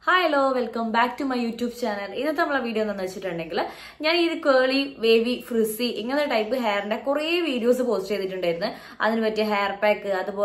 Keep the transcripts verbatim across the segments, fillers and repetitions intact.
Hi, hello, welcome back to my YouTube channel. In this video, I will show you curly, wavy, frizzy, this type of hair. I will videos post it. Hair pack,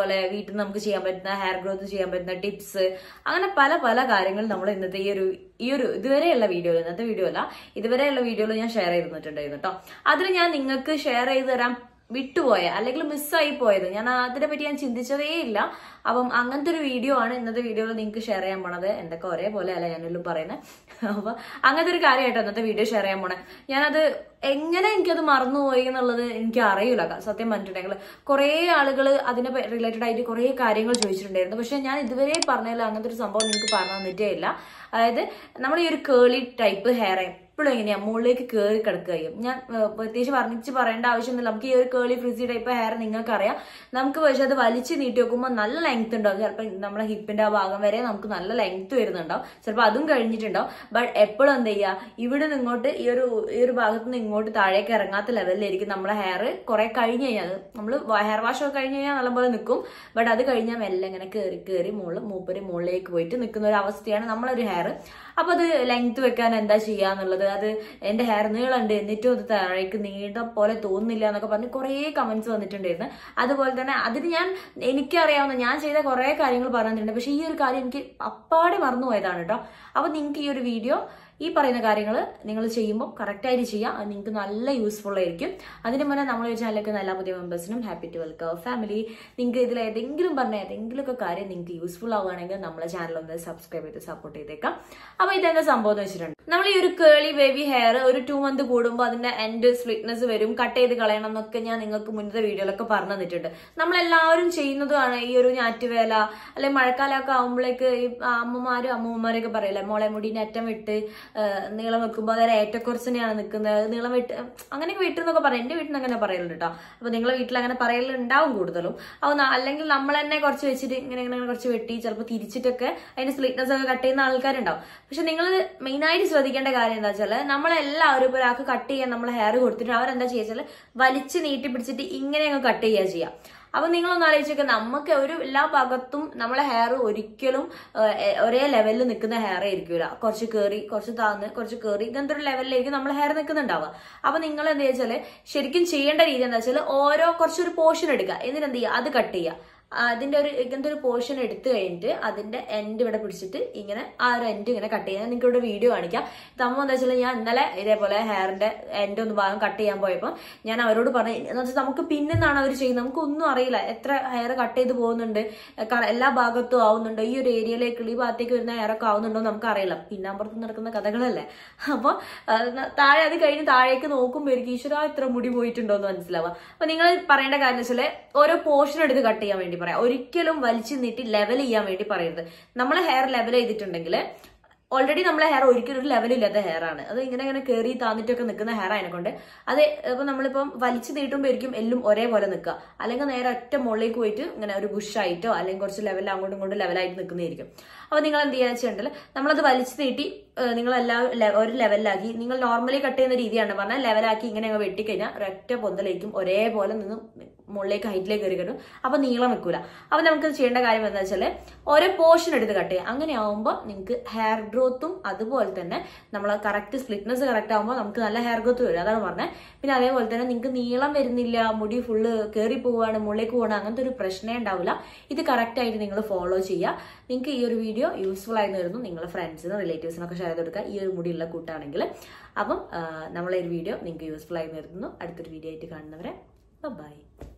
hair growth, tips. അങ്ങനെ പല പല കാര്യങ്ങൾ നമ്മൾ ഇന്നത്തെ ഈ ഒരു ഈ ഒരു ഇതുവരെയുള്ള വീഡിയോയിൽ ഇന്നത്തെ വീഡിയോ അല്ല ഇതുവരെയുള്ള വീഡിയോയിൽ ഞാൻ ഷെയർ ചെയ്തിട്ടുണ്ടായിരുന്നു ട്ടോ. അതിൽ ഞാൻ നിങ്ങൾക്ക് ഷെയർ ചെയ്തു തരാൻ വിട്ടുപോയ അല്ലെങ്കിൽ മിസ്സായി പോയത് ഞാൻ അതിനെ പറ്റി ഞാൻ ചിന്തിച്ചതേ ഇല്ല. അപ്പം അങ്ങനത്തെ ഒരു വീഡിയോ ആണ് ഇന്നത്തെ വീഡിയോയിൽ നിങ്ങൾക്ക് ഷെയർ ചെയ്യാൻ പോണത്. എന്തൊക്കെ ഒരേപോലെ അല്ല ഞാനെല്ലാം പറയുന്നത്. അപ്പൊ അങ്ങനത്തെ ഒരു കാര്യമായിട്ടോ ഇന്നത്തെ വീഡിയോ ഷെയർ ചെയ്യാൻ പോണേ. ഞാനത് എങ്ങനെ എനിക്കത് മറന്നുപോയി എന്നുള്ളത് എനിക്ക് അറിയില്ല. സത്യം പറഞ്ഞിട്ടുണ്ടെങ്കിൽ കുറെ ആളുകൾ അതിനെ റിലേറ്റഡ് ആയിട്ട് കുറെ കാര്യങ്ങൾ ചോദിച്ചിട്ടുണ്ടായിരുന്നു. പക്ഷെ ഞാൻ ഇതുവരെ പറഞ്ഞില്ല അങ്ങനത്തെ ഒരു സംഭവം നിങ്ങൾക്ക് പറഞ്ഞു തന്നിട്ടേ ഇല്ല. അതായത് നമ്മൾ ഈ ഒരു കേളി ടൈപ്പ് ഹെയർ എപ്പോഴും എങ്ങനെയാ മുകളിലേക്ക് കയറി കിടക്കുകയും ഞാൻ പ്രത്യേകിച്ച് വർണ്ണിച്ച് പറയേണ്ട ആവശ്യമൊന്നുമില്ല. നമുക്ക് ഈ ഒരു കേളി ഫ്രിസി ടൈപ്പ് ഹെയർ നിങ്ങൾക്കറിയാം. നമുക്ക് പക്ഷെ അത് വലിച്ചു നീട്ടി വെക്കുമ്പോൾ നല്ല ലെങ്ത് ഉണ്ടാവും. ചിലപ്പോൾ നമ്മുടെ ഹിപ്പിന്റെ ആ ഭാഗം വരെ നമുക്ക് നല്ല ലെങ്ത് വരുന്നുണ്ടാവും. ചിലപ്പോൾ അതും കഴിഞ്ഞിട്ടുണ്ടാവും. ബട്ട് എപ്പോഴും എന്ത് ചെയ്യുക, ഇവിടെ നിന്ന് ഇങ്ങോട്ട് ഈ ഒരു ഈ ഒരു ഭാഗത്ത് നിന്ന് ഇങ്ങോട്ട് താഴേക്ക് ഇറങ്ങാത്ത ലെവലിലായിരിക്കും നമ്മളെ ഹെയർ കുറെ കഴിഞ്ഞ് കഴിഞ്ഞാൽ നമ്മൾ ഹെയർ വാഷ് ഒക്കെ കഴിഞ്ഞ് കഴിഞ്ഞാൽ നല്ലപോലെ നിൽക്കും. ബട്ട് അത് കഴിഞ്ഞാൽ മെല്ലെ ഇങ്ങനെ കയറി കയറി മുകളിൽ മൂപ്പര് മുകളിലേക്ക് പോയിട്ട് നിൽക്കുന്ന ഒരു അവസ്ഥയാണ് നമ്മളൊരു ഹെയർ. അപ്പൊ അത് ലെങ്ത് വെക്കാൻ എന്താ ചെയ്യാന്നുള്ളത്, അത് എന്റെ ഹെയർ നീളുണ്ട് എന്നിട്ടും അത് താഴേക്ക് നീണ്ട പോലെ തോന്നുന്നില്ല എന്നൊക്കെ പറഞ്ഞ് കുറെ കമന്റ്സ് വന്നിട്ടുണ്ടായിരുന്നു. അതുപോലെ തന്നെ അതിന് ഞാൻ എനിക്കറിയാവുന്ന ഞാൻ ചെയ്ത കുറെ കാര്യങ്ങൾ പറഞ്ഞിട്ടുണ്ട്. പക്ഷെ ഈ ഒരു കാര്യം എനിക്ക് അപ്പാടെ മറന്നുപോയതാണ് കേട്ടോ. അപ്പൊ നിങ്ങൾക്ക് ഈ ഒരു വീഡിയോ ഈ പറയുന്ന കാര്യങ്ങൾ നിങ്ങൾ ചെയ്യുമ്പോൾ കറക്റ്റായിട്ട് ചെയ്യാം. അത് നിങ്ങൾക്ക് നല്ല യൂസ്ഫുൾ ആയിരിക്കും. അതിന് മുന്നേ നമ്മളെ ചാനലിലേക്ക് എല്ലാ പുതിയ മെമ്പേഴ്സിനും ഹാപ്പി ടു വെൽക്കം ഫാമിലി. നിങ്ങൾക്ക് ഇതിൽ ഏതെങ്കിലും പറഞ്ഞ ഏതെങ്കിലുമൊക്കെ കാര്യം നിങ്ങൾക്ക് യൂസ്ഫുൾ ആവുകയാണെങ്കിൽ നമ്മളെ ചാനൽ ഒന്ന് സബ്സ്ക്രൈബ് ചെയ്ത് സപ്പോർട്ട് ചെയ്തേക്കാം. അപ്പൊ ഇതെന്താ സംഭവം എന്ന് വെച്ചിട്ടുണ്ട്, നമ്മൾ ഈ ഒരു കേളി വേവി ഹെയർ ഒരു ടു മന്ത് കൂടുമ്പോൾ അതിന്റെ എൻഡ് സ്ലിറ്റ്നെസ് വരും, കട്ട് ചെയ്ത് കളയണം എന്നൊക്കെ ഞാൻ നിങ്ങൾക്ക് മുന്നത്തെ വീഡിയോയിലൊക്കെ പറഞ്ഞു തന്നിട്ടുണ്ട്. നമ്മളെല്ലാവരും ചെയ്യുന്നതാണ് ഈ ഒരു ഞാറ്റുവേല അല്ലെങ്കിൽ മഴക്കാലമൊക്കെ ആകുമ്പോഴേക്ക് ഈ അമ്മമാരും അമ്മൂമ്മമാരൊക്കെ പറയില്ലേ, മോളെ മുടീന്റെ അറ്റം വിട്ട് നീളം വെക്കുമ്പോൾ അതായത് ഏറ്റക്കുറച്ചിനെയാണ് നിൽക്കുന്നത്, നീളം വെട്ട് അങ്ങനെയൊക്കെ വെട്ടെന്നൊക്കെ പറയാം. എന്റെ വീട്ടിൽ നിന്ന് അങ്ങനെ പറയലുണ്ട് കേട്ടോ. അപ്പൊ നിങ്ങളെ വീട്ടിൽ അങ്ങനെ പറയലുണ്ടാവും കൂടുതലും. അപ്പൊ അല്ലെങ്കിൽ നമ്മൾ തന്നെ കുറച്ച് വെച്ചിട്ട് ഇങ്ങനെ ഇങ്ങനെ കുറച്ച് വെട്ടി ചിലപ്പോൾ തിരിച്ചിട്ടൊക്കെ അതിന്റെ സ്ലിറ്റ്നെസ് ഒക്കെ കട്ട് ചെയ്യുന്ന ആൾക്കാരുണ്ടാവും. പക്ഷെ നിങ്ങൾ മെയിനായിട്ട് ശ്രദ്ധിക്കേണ്ട കാര്യം എന്താ വെച്ചാൽ, നമ്മളെല്ലാവരും ഒരാൾക്ക് കട്ട് ചെയ്യാൻ നമ്മൾ ഹെയർ കൊടുത്തിട്ട് അവരെന്താ ചെയ്യുക, വലിച്ച് നീട്ടി പിടിച്ചിട്ട് ഇങ്ങനെ അങ്ങ് കട്ട് ചെയ്യുക ചെയ്യാം. അപ്പൊ നിങ്ങളൊന്ന് ആലോചിച്ചൊക്കെ, നമുക്ക് ഒരു എല്ലാ ഭാഗത്തും നമ്മളെ ഹെയർ ഒരിക്കലും ഒരേ ലെവലിൽ നിൽക്കുന്ന ഹെയർ ആയിരിക്കില്ല. കുറച്ച് കയറി കുറച്ച് താന്ന് കുറച്ച് കയറി ഇങ്ങനത്തെ ഒരു ലെവലിലേക്ക് നമ്മൾ ഹെയർ നിൽക്കുന്നുണ്ടാവുക. അപ്പൊ നിങ്ങൾ എന്താ വെച്ചാല് ശരിക്കും ചെയ്യേണ്ട രീതി എന്താ വെച്ചാൽ, ഓരോ കുറച്ചൊരു പോർഷൻ എടുക്കുക, എന്നിട്ട് എന്ത് ചെയ്യുക, അത് കട്ട് ചെയ്യുക. അതിന്റെ ഒരു ഇങ്ങനത്തെ ഒരു പോർഷൻ എടുത്തു കഴിഞ്ഞിട്ട് അതിന്റെ എൻഡ് ഇവിടെ പിടിച്ചിട്ട് ഇങ്ങനെ ആ ഒരു എൻഡ് ഇങ്ങനെ കട്ട് ചെയ്യാൻ നിങ്ങൾക്ക് ഇവിടെ വീഡിയോ കാണിക്കാം. സംഭവം എന്താ വെച്ചാൽ, ഞാൻ ഇന്നലെ ഇതേപോലെ ഹെയറിന്റെ എൻഡ് ഒന്ന് ഭാഗം കട്ട് ചെയ്യാൻ പോയപ്പോൾ ഞാൻ അവരോട് പറഞ്ഞു, എന്ന് വെച്ചാൽ നമുക്ക് പിന്നെന്നാണ് അവർ ചെയ്യുന്നത്, നമുക്കൊന്നും അറിയില്ല എത്ര ഹെയർ കട്ട് ചെയ്ത് പോകുന്നുണ്ട്, എല്ലാ ഭാഗത്തും ആവുന്നുണ്ടോ, ഈ ഒരു ഏരിയയിലേക്ക് ഈ ഭാഗത്തേക്ക് വരുന്ന ഹെയർ ഒക്കെ ആവുന്നുണ്ടോ നമുക്ക് അറിയില്ല. പിന്നാമ്പുറത്ത് നടക്കുന്ന കഥകളല്ലേ. അപ്പൊ താഴെ അത് കഴിഞ്ഞ് താഴേക്ക് നോക്കുമ്പോൾ എനിക്ക് ഈശ്വര ഇത്ര മുടി പോയിട്ടുണ്ടോ എന്ന് മനസ്സിലാവുക. അപ്പൊ നിങ്ങൾ പറയേണ്ട കാര്യം വെച്ചാൽ, ഓരോ പോർഷൻ എടുത്ത് കട്ട് ചെയ്യാൻ വേണ്ടി പറയാം. ഒരിക്കലും വലിച്ചു നീട്ടി ലെവൽ ചെയ്യാൻ വേണ്ടി പറയരുത്. നമ്മളെ ഹെയർ ലെവൽ ചെയ്തിട്ടുണ്ടെങ്കിൽ ഓൾറെഡി നമ്മളെ ഹെയർ ഒരിക്കലും ഒരു ലെവലില്ലാത്ത ഹെയർ ആണ്. അത് ഇങ്ങനെ ഇങ്ങനെ കയറി താന്നിട്ടൊക്കെ നിൽക്കുന്ന ഹെയർ ആയതിനെക്കൊണ്ട് അത് ഇപ്പൊ നമ്മളിപ്പം വലിച്ചു നീട്ടുമ്പോഴേക്കും എല്ലാം ഒരേപോലെ നിൽക്കുക. അല്ലെങ്കിൽ നേരെ ഒറ്റ മുകളിലേക്ക് പോയിട്ട് ഇങ്ങനെ ഒരു ബുഷായിട്ടോ അല്ലെങ്കിൽ കുറച്ച് ലെവലിൽ അങ്ങോട്ടും ഇങ്ങോട്ടും ലെവലായിട്ട് നിൽക്കുന്നതായിരിക്കും. അപ്പൊ നിങ്ങൾ എന്ത് ചെയ്യാന്ന് വെച്ചിട്ടുണ്ടെങ്കിൽ നമ്മളത് വലിച്ചു നീട്ടി നിങ്ങളെല്ലാം ഒരു ലെവലിലാക്കി, നിങ്ങൾ നോർമലി കട്ട് ചെയ്യുന്ന രീതിയാണ് പറഞ്ഞാൽ ലെവലാക്കി ഇങ്ങനെ അങ്ങ് വെട്ടിക്കഴിഞ്ഞാൽ ഒരൊറ്റ പൊന്തലേക്കും ഒരേപോലെ നിന്ന് മുകളിലേക്ക് ഹൈറ്റിലേക്ക് കയറി കിട്ടും. അപ്പൊ നീളം വെക്കൂല. അപ്പൊ നമുക്ക് ചെയ്യേണ്ട കാര്യം എന്താ വെച്ചാൽ, ഓരോ പോർഷൻ എടുത്ത് കട്ട് ചെയ്യുക. അങ്ങനെ ആവുമ്പോൾ നിങ്ങൾക്ക് ഹെയർ ഗ്രോത്തും അതുപോലെ തന്നെ നമ്മൾ കറക്റ്റ് സ്ലിറ്റ്നെസ് കറക്റ്റ് ആകുമ്പോൾ നമുക്ക് നല്ല ഹെയർ ഗ്രോത്ത് വരും. അതാണ് പറഞ്ഞത്. പിന്നെ അതേപോലെ തന്നെ നിങ്ങൾക്ക് നീളം വരുന്നില്ല, മുടി ഫുള്ള് കയറി പോവുകയാണ്, മുകളിലേക്ക് പോകണം, അങ്ങനത്തെ ഒരു പ്രശ്നമേ ഉണ്ടാവില്ല. ഇത് കറക്റ്റ് ആയിട്ട് നിങ്ങൾ ഫോളോ ചെയ്യുക. നിങ്ങൾക്ക് ഈ ഒരു വീഡിയോ യൂസ്ഫുൾ ആയി വരുന്നു, നിങ്ങളുടെ ഫ്രണ്ട്സിനും റിലേറ്റീവ്സിനൊക്കെ ഷെയർ ചെയ്ത് കൊടുക്കുക, ഈ ഒരു മുടിയുള്ള കൂട്ടാണെങ്കിൽ. അപ്പം നമ്മളെ ഒരു വീഡിയോ നിങ്ങൾക്ക് യൂസ്ഫുൾ ആയി വരുന്നു. അടുത്തൊരു വീഡിയോ ആയിട്ട് കാണുന്നവരെ ബൈ.